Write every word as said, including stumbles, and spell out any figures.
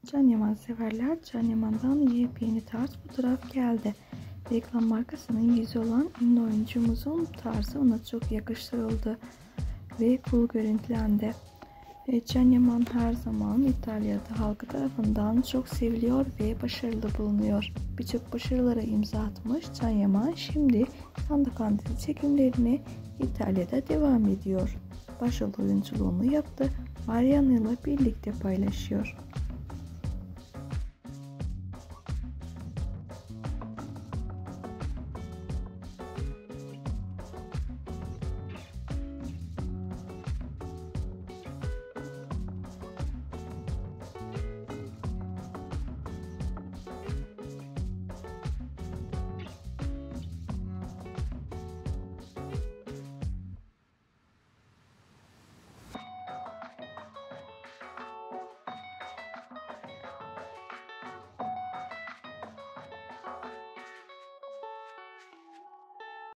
Can Yaman severler, Can Yaman'dan yepyeni tarz fotoğraf geldi. Reklam markasının yüzü olan ünlü oyuncumuzun tarzı ona çok yakıştırıldı ve cool görüntülendi. E, Can Yaman her zaman İtalya'da halkı tarafından çok seviliyor ve başarılı bulunuyor. Birçok başarılara imza atmış Can Yaman şimdi Sandokan dizi çekimlerine İtalya'da devam ediyor. Başrol oyunculuğunu yaptı. Mariana ile birlikte paylaşıyor.